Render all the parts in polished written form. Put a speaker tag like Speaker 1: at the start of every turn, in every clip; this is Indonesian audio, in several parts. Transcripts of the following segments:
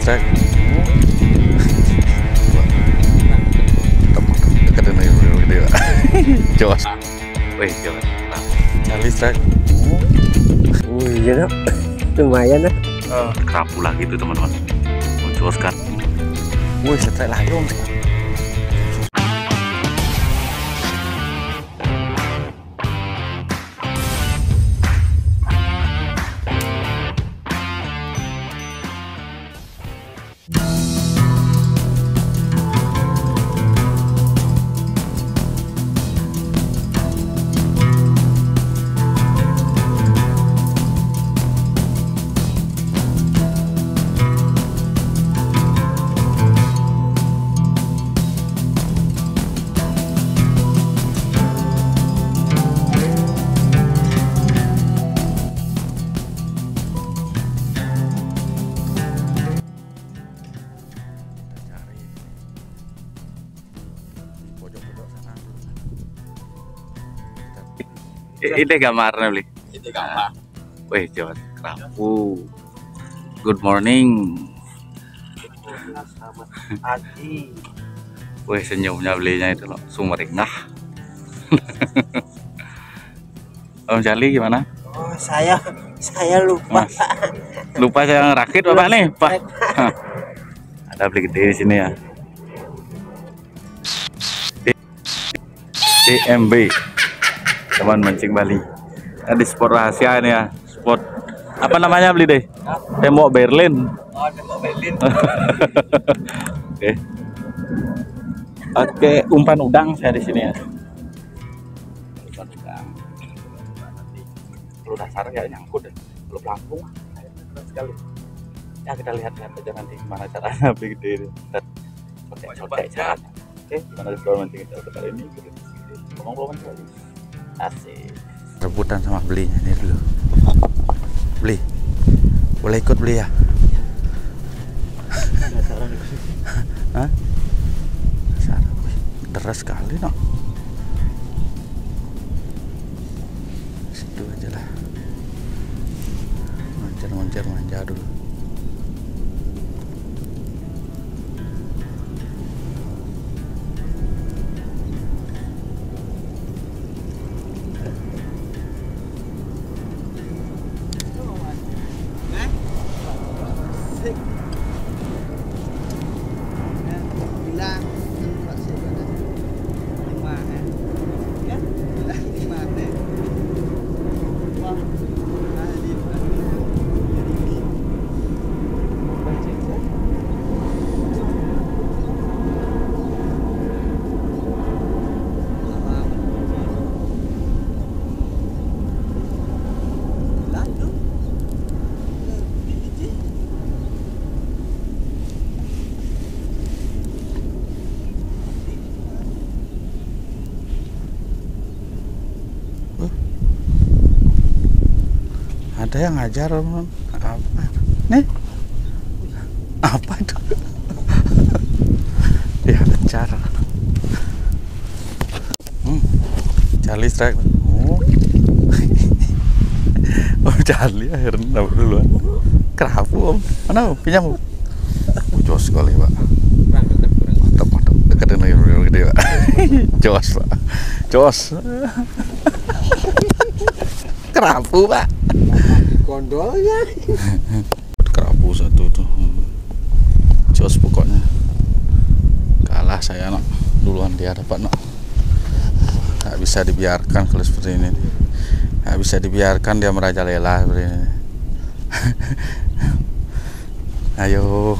Speaker 1: Trek. Deketin lagi gede Pak. Jos. Wih, Jos. Charlie Trek.
Speaker 2: Iya nak, lumayan nak.
Speaker 1: Kerapu lagi tuh teman-teman. Jos kan. Wih, setrek lagi om. Ini kamarnya beli.
Speaker 2: Ini kamar.
Speaker 1: Wih, Jawa kerapu. Good morning.
Speaker 2: Selamat pagi.
Speaker 1: Wih, senyumnya belinya itu loh, sumringah. Om Charlie gimana?
Speaker 2: Oh, saya lupa.
Speaker 1: Mas, lupa saya ngerakit Bapak nih, Pak. Ada beli gede di sini ya. DMB. Teman mancing Bali. Nah, di spot rahasia ini ya. Spot apa namanya beli deh? Tembok Berlin.
Speaker 2: Oh, tembok Berlin.
Speaker 1: Oke. Oke, umpan udang saya di sini ya. Umpan udang. Kalau dasar ya nyangkut deh. Kalau pelampung keren sekali. Ya kita lihat-lihat aja nanti gimana caranya beli gede ini. Coba caranya. Oke, gimana explore mancing kita kali ini? Ngomong-ngomong lagi. Asik. Rebutan sama belinya ini dulu. Beli. Boleh ikut beli ya? Hah? Deras sekali no. Situ aja lah. Manja dulu. Ada yang ngajar apa nih, apa itu? Dia ngajar. Charlie strike. Oh Charlie akhirnya dapat duluan. Kerapu om, mana om? Pinjam om. Jos sekali Pak. Mantap, deketin lagi gede Pak. Jos Pak, jos. Kerapu Pak.
Speaker 2: Kondolnya.
Speaker 1: Kerapu satu tuh. Jos pokoknya. Kalah saya nak. Duluan dia dapat nak. Nggak bisa dibiarkan kalau seperti ini. Nggak bisa dibiarkan dia merajalela seperti ini. Ayo.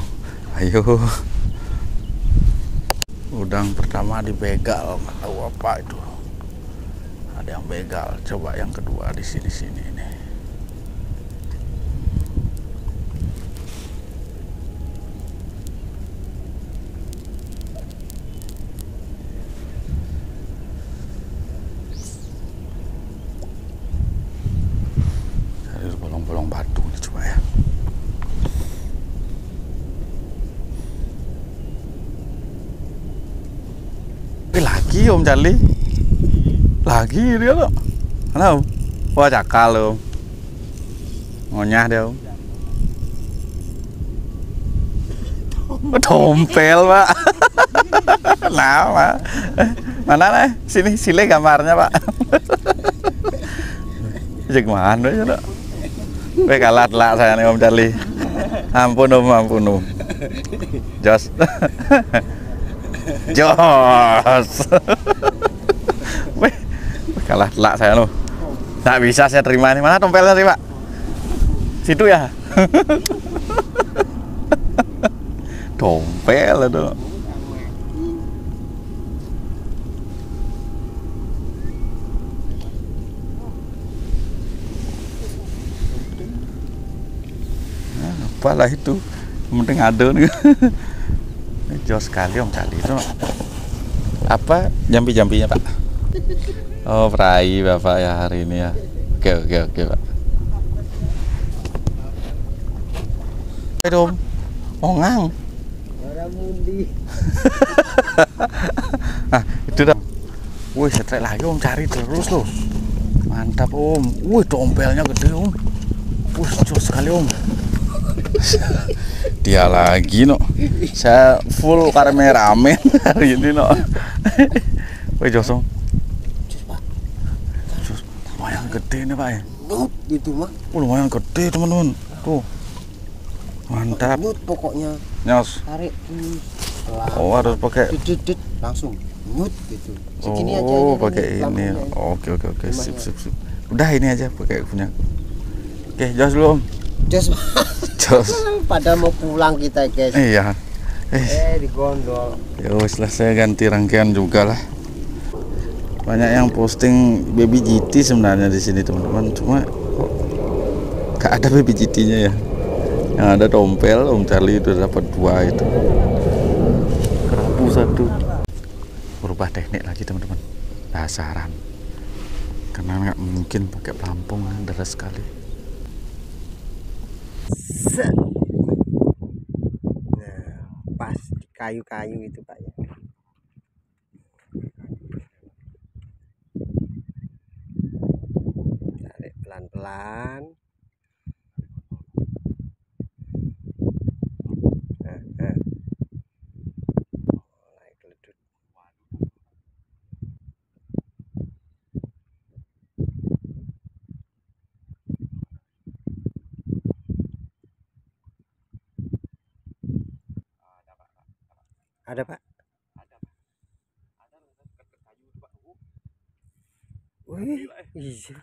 Speaker 1: Udang pertama dibegal, nggak tahu apa itu. Ada yang begal. Coba yang kedua di sini ini. Bolong-bolong batu ini coba ya. Lagi Om Charlie. Lagi dia loh. Mana Om? Wah cakal Om. Ngonyah dia Om. Dompel, Pak. Nah, Pak. Mana nih? Sini gambarnya, Pak. Jek mana ya, Dok? Weh kalah telak saya nih Om Charlie. Ampun Om. Jos. Jos. Weh kalah telak saya loh. Nggak bisa saya terima nih. Mana dompelnya sih, Pak? Situ ya. Dompel itu. Nah, apalah itu. Yang penting ada nih. Jos sekali Om Charlie itu. Apa jampi-jampinya, Pak? Oh, perai Bapak ya hari ini ya. Oke, Pak. Ayo, ongang.
Speaker 2: Baramundi.
Speaker 1: Nah, itu dah. Wih, setrek lagi Om cari terus loh. Mantap Om. Wih, dompelnya gede Om. Wih, jos sekali Om. Dia lagi no. Saya full kameramen hari ini no. Wih, jos Om. Jos, lumayan gede nih Pak ya.
Speaker 2: Gitu mah.
Speaker 1: Lumayan gede teman-teman. Tuh. Mantap.
Speaker 2: Nyut pokoknya.
Speaker 1: Nyos.
Speaker 2: Tarik.
Speaker 1: Oh, harus pakai.
Speaker 2: Dit, langsung nyut gitu. Segini aja
Speaker 1: Oh, pakai ini.
Speaker 2: lampunya.
Speaker 1: Oke. Sip. Udah ini aja pakai punya. Oke, jos dulu Om. Jos.
Speaker 2: Pada mau pulang kita, guys.
Speaker 1: Iya.
Speaker 2: Di gondol.
Speaker 1: Ya wis lah, saya ganti rangkaian juga lah. Banyak yang posting baby GT sebenarnya di sini teman-teman, cuma kok gak ada baby GT-nya ya. Yang ada dompel, Om Charlie udah dapat 2 itu. Kerapu 1. Berubah teknik lagi teman-teman. Dasaran. Karena nggak mungkin pakai pelampung, deras sekali.
Speaker 2: Nah, pas di kayu-kayu itu Pak ya. Tarik pelan-pelan. Mulai geledut. Ada Pak? Wih, iya.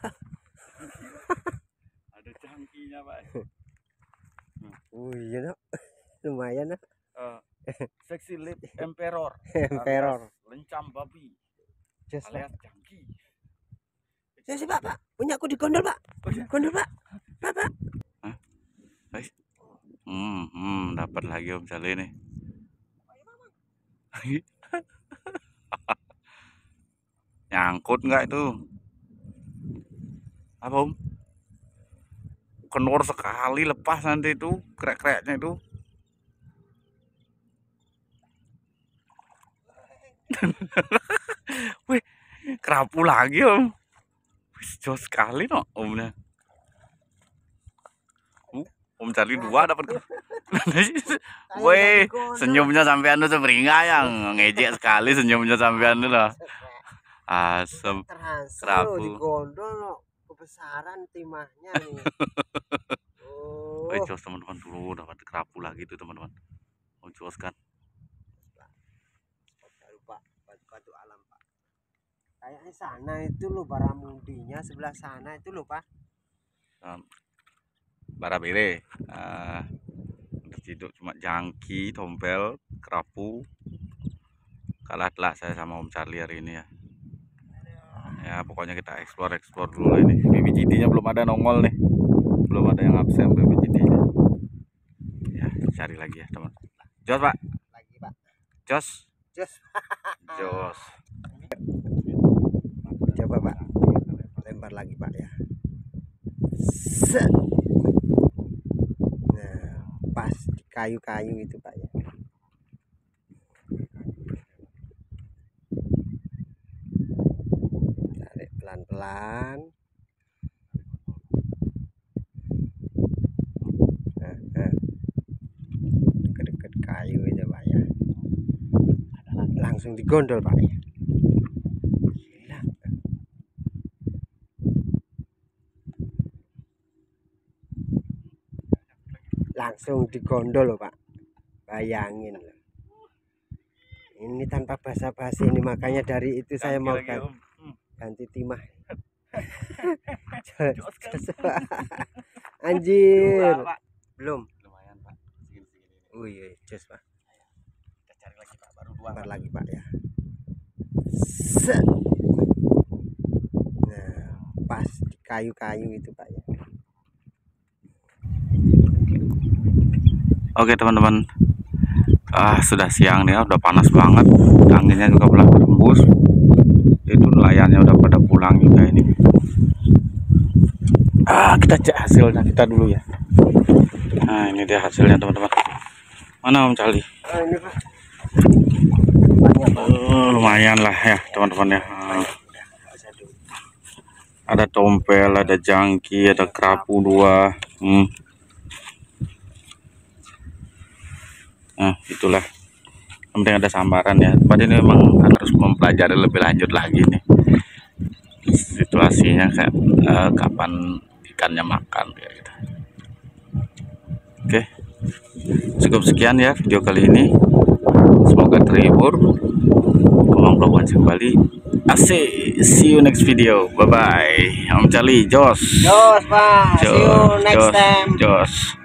Speaker 1: Ada cangkinya Pak.
Speaker 2: Iya nak. Lumayan nak.
Speaker 1: Seksi lip emperor.
Speaker 2: Emperor.
Speaker 1: Lencam babi.
Speaker 2: Jos Pak.
Speaker 1: Alias cangki.
Speaker 2: Saya Pak. Punya aku di gondol Pak. Gondol Pak. Pak.
Speaker 1: Dapat lagi Om Charlie nih. Nyangkut nggak itu? Apa Om? Kendor sekali, lepas nanti itu krek-kreknya itu. Wih, kerapu lagi Om. Jos sekali no Omnya. Om Charlie 2 dapat. Wih, senyumnya sampean tuh beringa yang ngejek sekali senyumnya sampean tuh loh. Asem.
Speaker 2: Kerapu. Di gondol no. Kebesaran timahnya nih.
Speaker 1: Wih, jos teman-teman dulu dapat kerapu lagi tuh teman-teman. Oh, jos kan.
Speaker 2: Lupa batu alam Pak. Kayaknya sana itu loh baramundinya sebelah sana itu loh Pak.
Speaker 1: Barabere. Terciduk cuma jangki, tompel, kerapu. Kalah telah saya sama Om Charlie hari ini ya. Ya pokoknya kita explore dulu lah ini. BBGT-nya belum ada nongol nih. Belum ada yang absen BBGT-nya. Ya, cari lagi ya, teman. Jos, Pak.
Speaker 2: Lagi, Pak.
Speaker 1: Jos.
Speaker 2: Coba, Pak. Lempar lagi, Pak ya. Set. Nah, pas di kayu-kayu itu, Pak ya. Tarik pelan-pelan. Deket-deket kayu langsung digondol Pak. Langsung digondol loh Pak, bayangin loh. Ini tanpa basa-basi ini, makanya dari itu saya mau ganti timah. Anjir. Belum.
Speaker 1: Lumayan Pak, segini-segini.
Speaker 2: Oh iya, jos Pak.
Speaker 1: Kita cari lagi Pak, baru 2
Speaker 2: Bentar lagi Pak ya. Set. Nah, pas di kayu-kayu itu Pak ya.
Speaker 1: Oke teman-teman, sudah siang nih ya, udah panas banget, anginnya juga belah berembus. Itu nelayannya udah pada pulang juga ini. Kita cek hasilnya kita dulu ya. Nah ini dia hasilnya teman-teman. Mana Om Cali?
Speaker 2: Ini Pak.
Speaker 1: Lumayan lah ya teman-teman ya. Ada tompel, ada jangki, ada kerapu 2. Nah itulah, yang penting ada sambaran ya. Tempat ini memang harus mempelajari lebih lanjut lagi nih situasinya, kayak kapan ikannya makan kayak gitu. Oke, cukup sekian ya video kali ini, semoga terhibur. Komang Vlog Mancing Bali, asik. See you next video, bye bye. Om Cali, jos
Speaker 2: Pak, see you next time.
Speaker 1: Jos.